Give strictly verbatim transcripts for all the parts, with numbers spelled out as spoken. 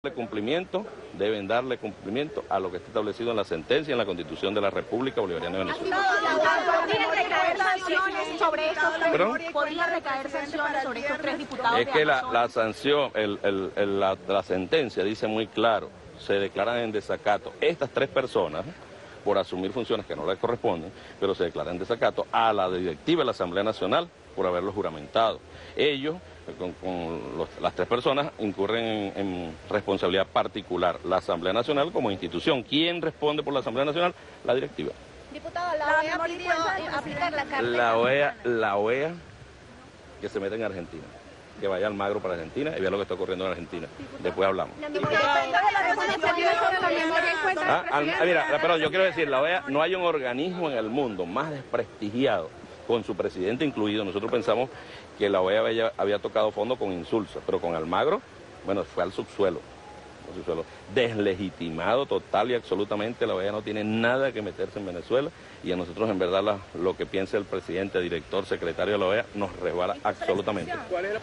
cumplimiento, deben darle cumplimiento a lo que está establecido en la sentencia y en la Constitución de la República Bolivariana de Venezuela. ¿Podrían recaer sanciones sobre estos tres, ¿Podría recaer sanciones sobre estos tres diputados? Es que la, la sanción, el, el, el, la, la sentencia dice muy claro, se declaran en desacato estas tres personas por asumir funciones que no les corresponden, pero se declaran en desacato a la directiva de la Asamblea Nacional por haberlos juramentado. Ellos, con, con los, las tres personas, incurren en, en responsabilidad particular. La Asamblea Nacional como institución. ¿Quién responde por la Asamblea Nacional? La directiva. Diputado, la O E A pidió aplicar la carta. La O E A, la O E A que se meta en Argentina. Que vaya Almagro para Argentina y vea lo que está ocurriendo en Argentina. Después hablamos. Ah, al, mira, perdón, yo quiero decir, la O E A, no hay un organismo en el mundo más desprestigiado, con su presidente incluido. Nosotros pensamos que la O E A había, había tocado fondo con Insulza, pero con Almagro, bueno, fue al subsuelo, al subsuelo. Deslegitimado total y absolutamente. La O E A no tiene nada que meterse en Venezuela y a nosotros en verdad la, lo que piense el presidente, director, secretario de la O E A nos resbala absolutamente.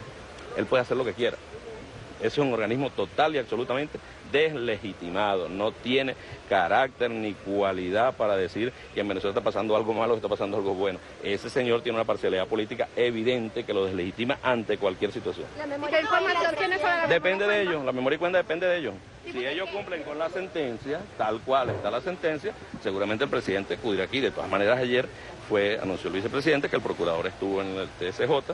Él puede hacer lo que quiera. Ese es un organismo total y absolutamente deslegitimado, no tiene carácter ni cualidad para decir que en Venezuela está pasando algo malo o está pasando algo bueno. Ese señor tiene una parcialidad política evidente que lo deslegitima ante cualquier situación. ¿La memoria información quiénes son? Depende de ellos, la memoria y cuenta depende de ellos. Si ellos cumplen con la sentencia, tal cual está la sentencia, seguramente el presidente acudirá aquí. De todas maneras, ayer fue, anunció el vicepresidente que el procurador estuvo en el T S J,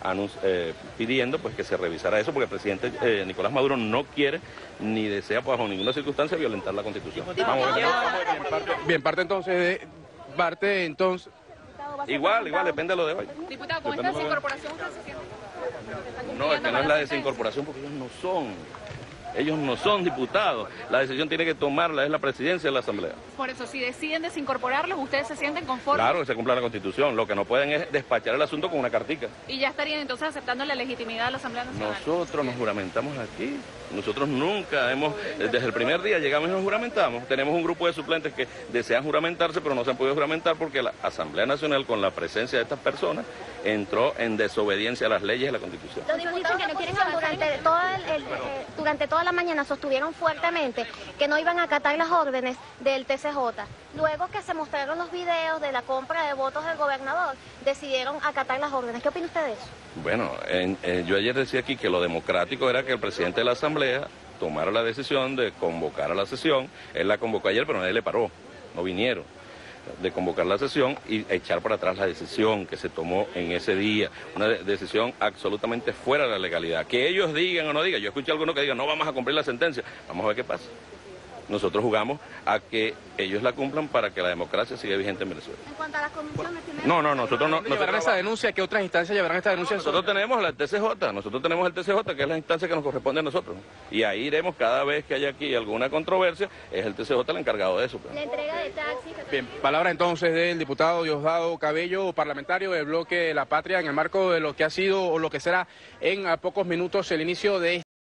Eh, pidiendo pues que se revisara eso, porque el presidente eh, Nicolás Maduro no quiere ni desea pues, bajo ninguna circunstancia violentar la Constitución. Vamos, bien, parte, bien, parte entonces de parte entonces igual, igual, depende de lo de hoy. Diputado, ¿con esta desincorporación usted se siente? No, es que no es la desincorporación porque ellos no son. Ellos no son diputados. La decisión tiene que tomarla es la presidencia de la Asamblea. Por eso, si deciden desincorporarlos, ¿ustedes se sienten conformes? Claro que se cumpla la Constitución. Lo que no pueden es despachar el asunto con una cartica. ¿Y ya estarían entonces aceptando la legitimidad de la Asamblea Nacional? Nosotros nos juramentamos aquí. Nosotros nunca hemos, desde el primer día llegamos y nos juramentamos. Tenemos un grupo de suplentes que desean juramentarse, pero no se han podido juramentar porque la Asamblea Nacional, con la presencia de estas personas, entró en desobediencia a las leyes de la Constitución. Los diputados que no quieren durante todo el, el, eh, durante toda la mañana sostuvieron fuertemente que no iban a acatar las órdenes del T C J. Luego que se mostraron los videos de la compra de votos del gobernador, decidieron acatar las órdenes. ¿Qué opina usted de eso? Bueno, en, eh, yo ayer decía aquí que lo democrático era que el presidente de la Asamblea tomara la decisión de convocar a la sesión. Él la convocó ayer, pero nadie le paró, no vinieron. De convocar la sesión y echar para atrás la decisión que se tomó en ese día, una de decisión absolutamente fuera de la legalidad. Que ellos digan o no digan, yo escuché a algunos que digan, no vamos a cumplir la sentencia, vamos a ver qué pasa. Nosotros jugamos a que ellos la cumplan para que la democracia siga vigente en Venezuela. En cuanto a las comisiones, No, no, nosotros no. ¿Llevarán esa denuncia? ¿Qué otras instancias llevarán esta denuncia? Nosotros tenemos la T C J, nosotros tenemos el T C J, que es la instancia que nos corresponde a nosotros. Y ahí iremos cada vez que haya aquí alguna controversia, es el T C J el encargado de eso. la entrega de taxis. Bien, palabra entonces del diputado Diosdado Cabello, parlamentario del bloque de La Patria, en el marco de lo que ha sido o lo que será en a pocos minutos el inicio de